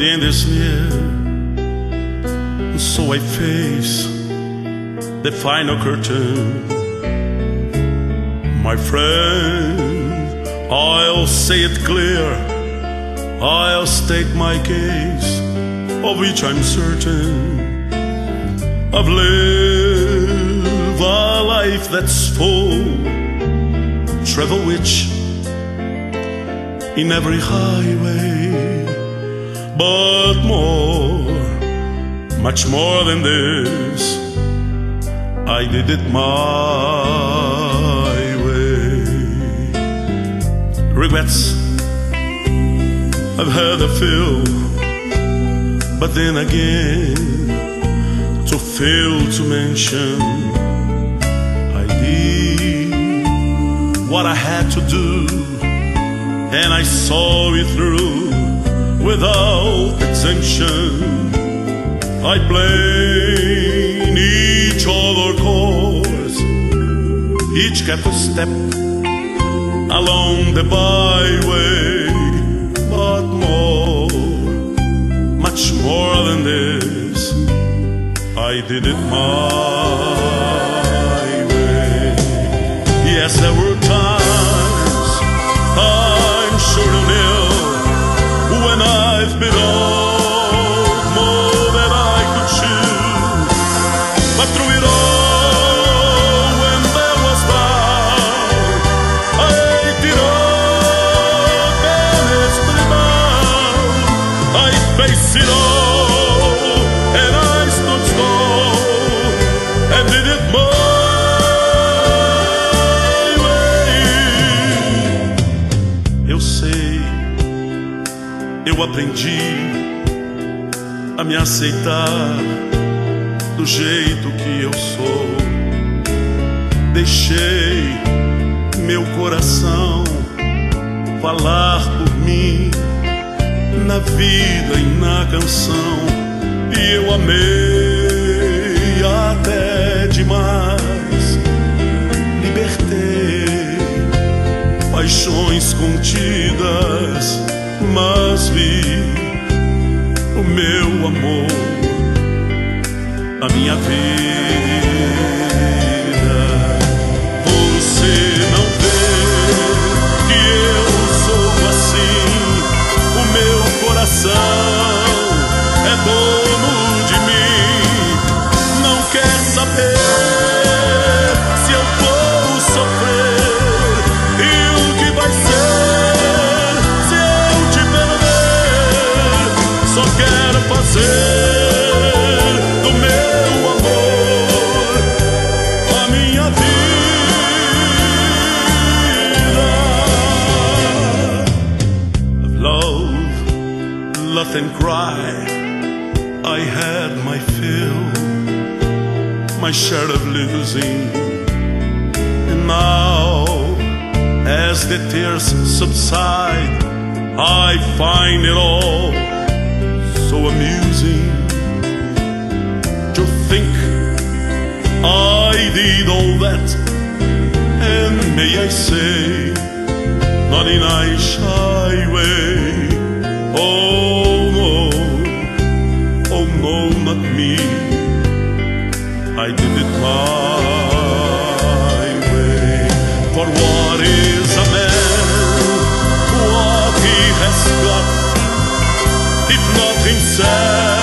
end is near, so I face the final curtain. My friend, I'll say it clear, I'll state my case, of which I'm certain. I've lived a life that's full, travel which in every highway, but more, much more than this, I did it my way. Regrets I've had a few, but then again, too few to mention. I did what I had to do, and I saw it through without exemption. I blame each other course, each kept a step along the byway, but more, much more than this, I did it my way. Yes, there were times, I'm sure you knew, when I've been all more than I could chew. But through it all, when there was doubt, I did up and it's been bound. I faced it all, and I stood tall, and did it my way. Eu sei, eu aprendi a me aceitar do jeito que eu sou. Deixei meu coração falar por mim na vida e na canção, e eu amei até demais. Libertei paixões contidas, mas vi o meu amor, a minha vida. Você não vê que eu sou assim, o meu coração é dono de mim. Não quer saber se eu vou sofrer e o que vai ser se eu te perder. Só quero fazer do meu amor a minha vida. Of love, laugh and cry, I had my fill, my share of losing. And now, as the tears subside, I find it all so amusing to think I did all that, and may I say, not in a shy way. Oh no, not me, I did it my way. For what is a man, what he has got, if not himself?